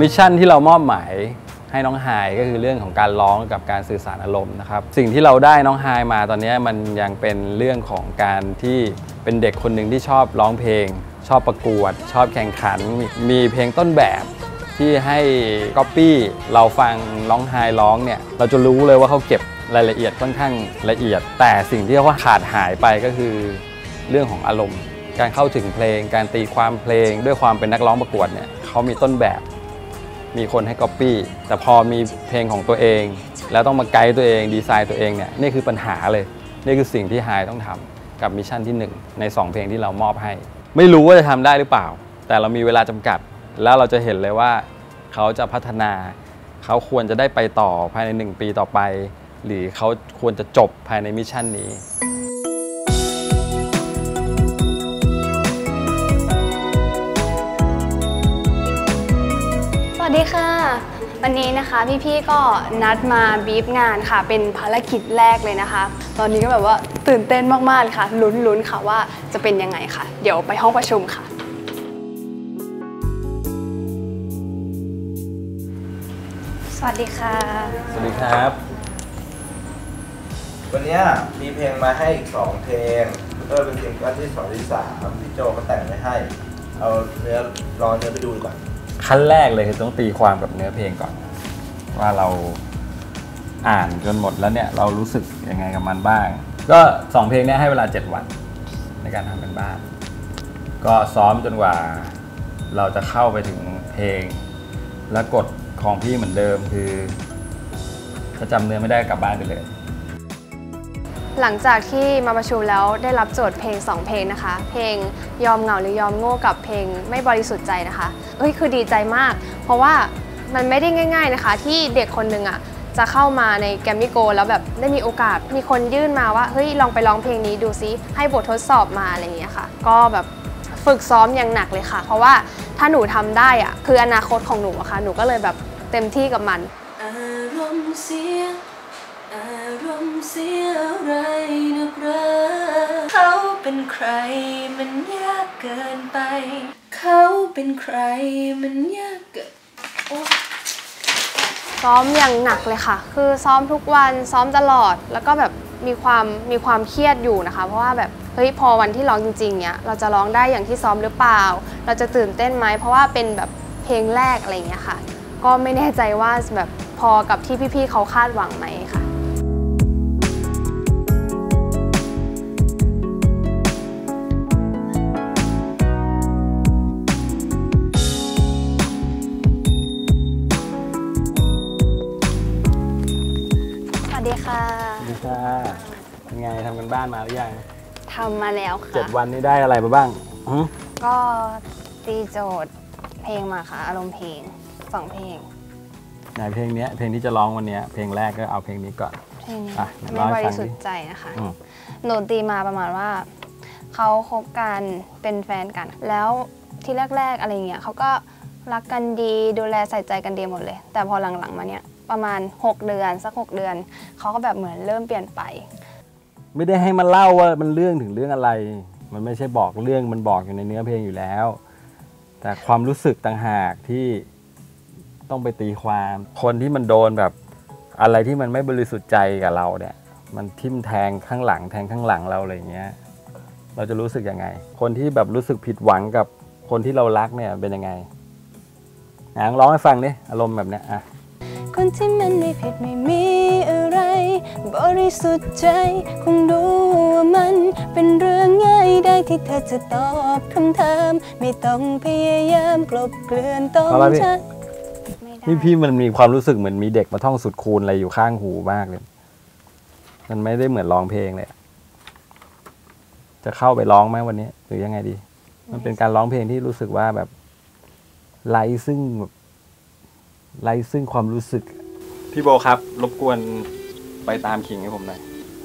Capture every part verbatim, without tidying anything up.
มิชชั่นที่เรามอบหมายให้น้องไฮก็คือเรื่องของการร้องกับการสื่อสารอารมณ์นะครับสิ่งที่เราได้น้องไฮมาตอนนี้มันยังเป็นเรื่องของการที่เป็นเด็กคนหนึ่งที่ชอบร้องเพลงชอบประกวดชอบแข่งขันมีเพลงต้นแบบที่ให้ก๊อปปี้เราฟังร้องไฮร้องเนี่ยเราจะรู้เลยว่าเขาเก็บรายละเอียดค่อนข้างละเอียดแต่สิ่งที่เขาขาดหายไปก็คือเรื่องของอารมณ์การเข้าถึงเพลงการตีความเพลงด้วยความเป็นนักร้องประกวดเนี่ยเขามีต้นแบบมีคนให้ก๊อปปี้แต่พอมีเพลงของตัวเองแล้วต้องมาไกด์ตัวเองดีไซน์ตัวเองเนี่ยนี่คือปัญหาเลยนี่คือสิ่งที่ไฮต้องทำกับมิชชั่นที่หนึ่งในสองเพลงที่เรามอบให้ไม่รู้ว่าจะทำได้หรือเปล่าแต่เรามีเวลาจำกัดแล้วเราจะเห็นเลยว่าเขาจะพัฒนาเขาควรจะได้ไปต่อภายในหนึ่งปีต่อไปหรือเขาควรจะจบภายในมิชชั่นนี้สวัสดีค่ะวันนี้นะคะพี่ๆก็นัดมาบีฟงานค่ะเป็นภารกิจแรกเลยนะคะตอนนี้ก็แบบว่าตื่นเต้นมากๆค่ะลุ้นๆค่ะว่าจะเป็นยังไงค่ะเดี๋ยวไปห้องประชุมค่ะสวัสดีค่ะสวัสดีครับวันนี้มีเพลงมาให้อีกสองเพลงเออเป็นเพลงที่สองที่สามพี่โจก็แต่งไว้ให้เอาเนื้อรอเนื้อไปดูก่อนขั้นแรกเลยคือต้องตีความกับเนื้อเพลงก่อนว่าเราอ่านจนหมดแล้วเนี่ยเรารู้สึกยังไงกับมันบ้างก็สองเพลงนี้ให้เวลาเจ็ดวันในการทำกันบ้านก็ซ้อมจนกว่าเราจะเข้าไปถึงเพลงและกฎของพี่เหมือนเดิมคือถ้าจำเนื้อไม่ได้กลับบ้านไปเลยหลังจากที่มาประชุมแล้วได้รับโจทย์เพลงสองเพลงนะคะเพลงยอมเหงาหรือยอมโง่กับเพลงไม่บริสุทธิ์ใจนะคะเฮ้ยคือดีใจมากเพราะว่ามันไม่ได้ง่ายๆนะคะที่เด็กคนหนึ่งอ่ะจะเข้ามาในแกรมมี่โกลด์แล้วแบบได้มีโอกาสมีคนยื่นมาว่าเฮ้ยลองไปร้องเพลงนี้ดูซิให้บททดสอบมาอะไรอย่างเงี้ยค่ะก็แบบฝึกซ้อมอย่างหนักเลยค่ะเพราะว่าถ้าหนูทำได้อ่ะคืออนาคตของหนูอะค่ะหนูก็เลยแบบเต็มที่กับมันอารมณ์เสียอารมณ์เสียอะไรนักหนาเขาเป็นใครมันยากเกินไปเขาเป็นใครมันยากเกินซ้อมอย่างหนักเลยค่ะคือซ้อมทุกวันซ้อมตลอดแล้วก็แบบมีความมีความเครียดอยู่นะคะเพราะว่าแบบเฮ้ยพอวันที่ร้องจริงๆเนี้ยเราจะร้องได้อย่างที่ซ้อมหรือเปล่าเราจะตื่นเต้นไหมเพราะว่าเป็นแบบเพลงแรกอะไรอย่างเงี้ยค่ะก็ไม่แน่ใจว่าแบบพอกับที่พี่ๆเขาคาดหวังไหมค่ะสวัสดีค่ะสวัสดีค่ะเป็นไงทำกันบ้านมาหรือยังทำมาแล้วค่ะเจ็ดวันนี้ได้อะไรมาบ้างก็ตีโจทย์เพลงมาค่ะอารมณ์เพลงสองเพลงในเพลงนี้เพลงที่จะร้องวันนี้เพลงแรกก็เอาเพลงนี้ก่อนเพลงนี้ไม่บริสุทธิ์ใจนะคะโดนตีมาประมาณว่าเขาคบกันเป็นแฟนกันแล้วที่แรกๆอะไรเงี้ยเขาก็รักกันดีดูแลใส่ใจกันดีหมดเลยแต่พอหลังๆมาเนี้ยประมาณหกเดือนสักหกเดือนเขาก็แบบเหมือนเริ่มเปลี่ยนไปไม่ได้ให้มันเล่าว่ามันเรื่องถึงเรื่องอะไรมันไม่ใช่บอกเรื่องมันบอกอยู่ในเนื้อเพลงอยู่แล้วแต่ความรู้สึกต่างหากที่ต้องไปตีความคนที่มันโดนแบบอะไรที่มันไม่บริสุทธิ์ใจกับเราเนี่ยมันทิ่มแทงข้างหลังแทงข้างหลังเราอะไรอย่างเงี้ยเราจะรู้สึกยังไงคนที่แบบรู้สึกผิดหวังกับคนที่เรารักเนี่ยเป็นยังไงอ่ะร้องให้ฟังดิอารมณ์แบบเนี้ยอ่ะคนที่มันไม่ผิดไม่มีอะไรบริสุทธิ์ใจคงรู้ว่ามันเป็นเรื่องง่ายได้ที่เธอจะตอบคำถามไม่ต้องพยายามกลบเกลื่อนต้องชัดนี่พี่มันมีความรู้สึกเหมือนมีเด็กมาท่องสุดคูณอะไรอยู่ข้างหูมากเลยมันไม่ได้เหมือนร้องเพลงเลยจะเข้าไปร้องไหมวันนี้หรือยังไงดีมันเป็นการร้องเพลงที่รู้สึกว่าแบบไร้ซึ่งแบบไร้ซึ่งความรู้สึกพี่โบครับรบกวนไปตามขิงให้ผมหน่อย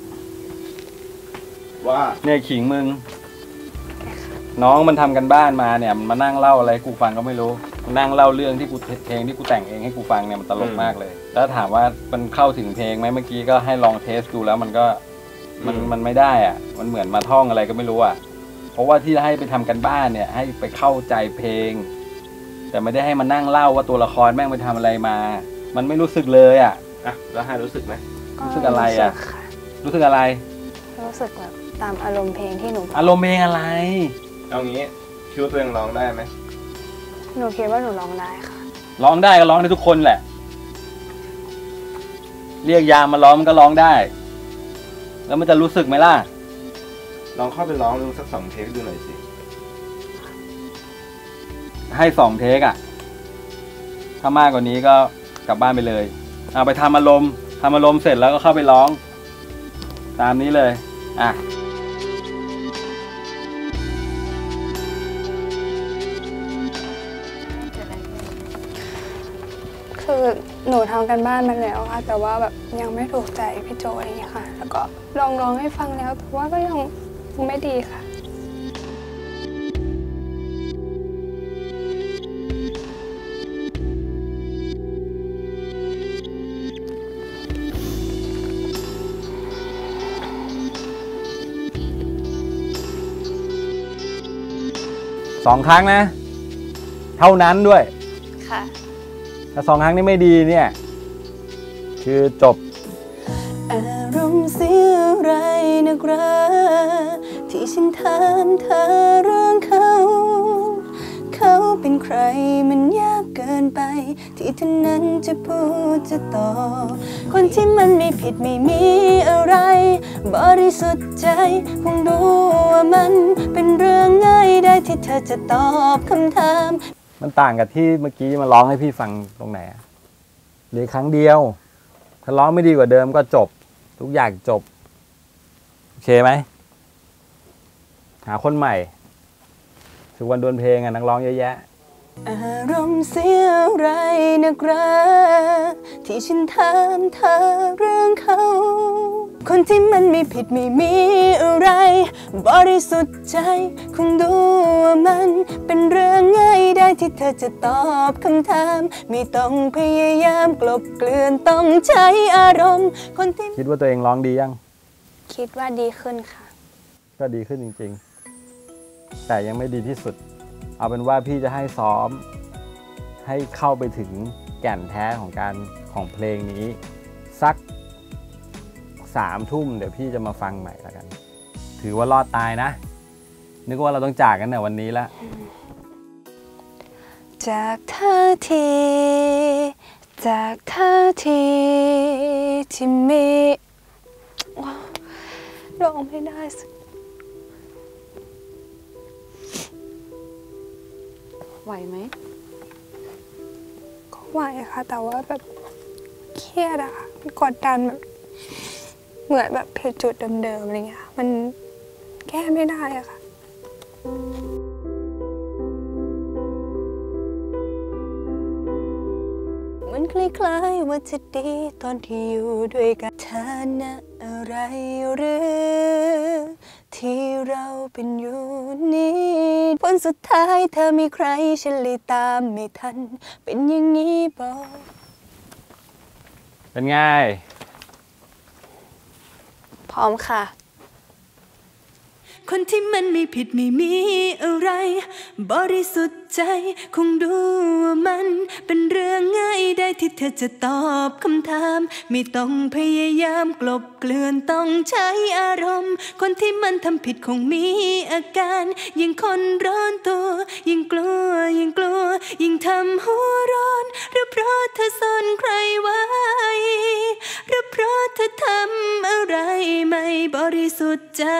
ว่าเนี่ยขิงมึงน้องมันทำกันบ้านมาเนี่ยมันมานั่งเล่าอะไรกูฟังก็ไม่รู้นั่งเล่าเรื่องที่กูเพลงที่กูแต่งเองให้กูฟังเนี่ยมันตลกมากเลยแล้วถามว่ามันเข้าถึงเพลงไหมเมื่อกี้ก็ให้ลองเทสดูแล้วมันก็มันมันไม่ได้อ่ะมันเหมือนมาท่องอะไรก็ไม่รู้อ่ะเพราะว่าที่ให้ไปทำกันบ้านเนี่ยให้ไปเข้าใจเพลงแต่ไม่ได้ให้มานั่งเล่าว่าตัวละครแม่งไปทำอะไรมา มันไม่รู้สึกเลยอ่ะอ่ะแล้วไฮรู้สึกไหมรู้สึกอะไรอะรู้สึกค่ะรู้สึกอะไรรู้สึกแบบตามอารมณ์เพลงที่หนูอารมณ์เพลงอะไรเอางี้คิดว่าตัวเองร้องได้ไหมหนูคิดว่าหนูร้องได้ค่ะร้องได้ก็ร้องได้ทุกคนแหละ เรียกยามมาร้องมันก็ร้องได้ แล้วมันจะรู้สึกไหมล่ะลองเข้าไปร้องดูสักสองเทคดูหน่อยสิให้สองเทคอะถ้ามากกว่านี้ก็กลับบ้านไปเลย เอาไปทำอารมณ์ทำอารมณ์เสร็จแล้วก็เข้าไปร้อง ตามนี้เลย อ่ะคือหนูทำกันบ้านมาแล้วค่ะ แต่ว่าแบบยังไม่ถูกใจพี่โจอะไรอย่างเงี้ยค่ะ แล้วก็ลองร้องให้ฟังแล้วแต่ว่าก็ยังไม่ดีค่ะสองครั้งนะ เท่านั้นด้วยค่ะถ้าสองครั้งนี้ไม่ดีเนี่ย คือจบอารมณ์เสียอะไรนักหนาที่ฉันถามเธอเรื่องเขา เขาเป็นใครมันยากเกินไป ที่เธอนั้นจะพูดจะตอบคนที่มันไม่ผิดไม่มีอะไร บริสุทธิ์ใจคงรู้ว่ามันเป็นเรื่องง่ายได้ที่เธอจะตอบคำถามมันต่างกับที่เมื่อกี้มาร้องให้พี่ฟังตรงไหนอะเหลือครั้งเดียว ถ้าร้องไม่ดีกว่าเดิมก็จบ ทุกอย่างจบ โอเคไหม หาคนใหม่ถึงวันดวลเพลงอะนักร้องเยอะแยะอารมณ์เสียอะไรนักหนาที่ฉันถามเธอเรื่องเขา คนที่มันไม่ผิดไม่มีอะไร บริสุทธิ์ใจคงดูว่ามันเป็นเรื่องง่ายได้ที่เธอจะตอบคำถามไม่ต้องพยายามกลบเกลื่อนต้องใช้อารมณ์คนที่คิดว่าตัวเองร้องดียังคิดว่าดีขึ้นค่ะก็ดีขึ้นจริงๆ แต่ยังไม่ดีที่สุด เอาเป็นว่าพี่จะให้ซ้อม ให้เข้าไปถึงแก่นแท้ของการของเพลงนี้ สักสามทุ่มเดี๋ยวพี่จะมาฟังใหม่แล้วกัน ถือว่ารอดตายนะ นึกว่าเราต้องจากกันในวันนี้ละจากท่าทีจากท่าทีที่มีว้าวร้องไม่ได้สิไหวไหมก็ไหวค่ะแต่ว่าแบบเครียดอะค่ะมันกดดันแบบเหมือนแบบเพลจุดเดิมๆอะไรเงี้ยมันแก้ไม่ได้อะค่ะมันคล้ายๆว่าจะดีตอนที่อยู่ด้วยกันฐานะอะไรหรือที่เราเป็นอยู่นี้ผลสุดท้ายเธอมีใครฉันเลยตามไม่ทันเป็นอย่างนี้บอกเป็นไงพร้อมค่ะคนที่มันไม่ผิดไม่มีอะไร บริสุทธิ์ใจคงดูว่ามันเป็นเรื่องง่ายได้ที่เธอจะตอบคำถามไม่ต้องพยายามกลบเกลื่อนต้องใช้อารมณ์คนที่มันทำผิดคงมีอาการยิ่งคนร้อนตัวยิ่งกลัวยิ่งกลัวยิ่งทำหัวร้อนหรือเพราะเธอซ่อนใครไว้หรือเพราะเธอทำอะไรไม่บริสุทธิ์ใจ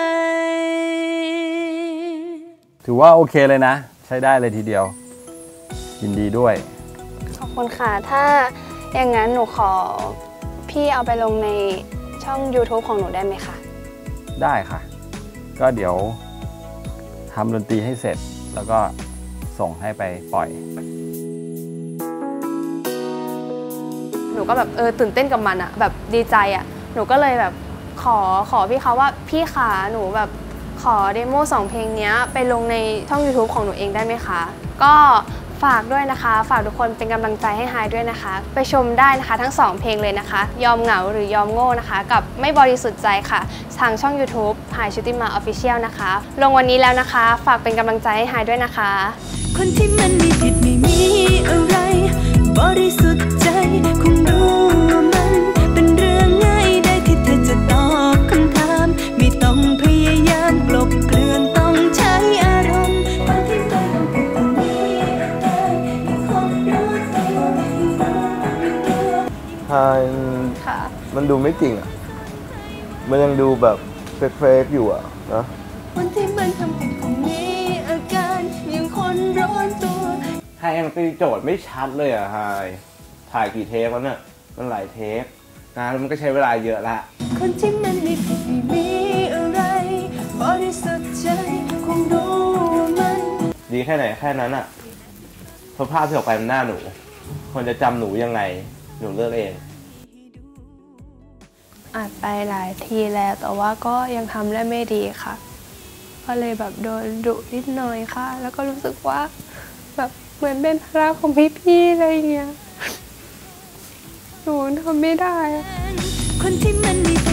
ถือว่าโอเคเลยนะ ใช้ได้เลยทีเดียว ยินดีด้วยขอบคุณค่ะ ถ้าอย่างนั้นหนูขอพี่เอาไปลงในช่อง ยูทูบ ของหนูได้ไหมคะได้ค่ะ ก็เดี๋ยวทำดนตรีให้เสร็จ แล้วก็ส่งให้ไปปล่อยหนูก็แบบเออตื่นเต้นกับมันอะแบบดีใจอะหนูก็เลยแบบขอขอพี่เขาว่าพี่ขาหนูแบบขอเดโมสองเพลงนี้ไปลงในช่อง ยูทูบ ของหนูเองได้ไหมคะก็ฝากด้วยนะคะฝากทุกคนเป็นกำลังใจให้ไฮด้วยนะคะไปชมได้นะคะทั้งสองเพลงเลยนะคะยอมเหงาหรือยอมโง่นะคะกับไม่บริสุทธิ์ใจค่ะทางช่อง ยูทูบ ไฮ ชุติมา ออฟฟิเชียล นะคะลงวันนี้แล้วนะคะฝากเป็นกำลังใจให้ไฮด้วยนะคะคนที่มันไม่ผิดไม่มีอะไรบริสุทธิ์ใจคงรู้ว่ามันเป็นเรื่องง่ายได้ที่เธอจะตอบคำถามไม่ต้องพยายามกลบเกลื่อนต้องใช้อารมณ์คนที่ไม่ต้องผิดต้องมีอะไรยังคงรู้ตัวไฮมันดูไม่จริงอ่ะมันยังดูแบบเฟกๆอยู่อ่ะนะคนที่มันทำผิดคงมีอาการยังคนร้อนตัวไฮมันตีโจทย์ไม่ชัดเลยอ่ะไฮถ่ายกี่เทปแล้วเนี่ยมันหลายเทปงานมันก็ใช้เวลาเยอะละคนที่มันไม่ผิดไม่มีอะไรบริสุทธิ์ใจคงรู้ว่ามันดีแค่ไหนแค่นั้นอ่ะเพราะภาพที่ออกไปมันหน้าหนูคนจะจำหนูยังไงหนูเลือกเองอัดไปหลายทีแล้วแต่ว่าก็ยังทำได้ไม่ดีค่ะก็เลยแบบโดนดุนิดหน่อยค่ะแล้วก็รู้สึกว่าแบบเหมือนเป็นภาระของพี่ๆอะไรเงี้ยหนูทำไม่ได้คนที่มัน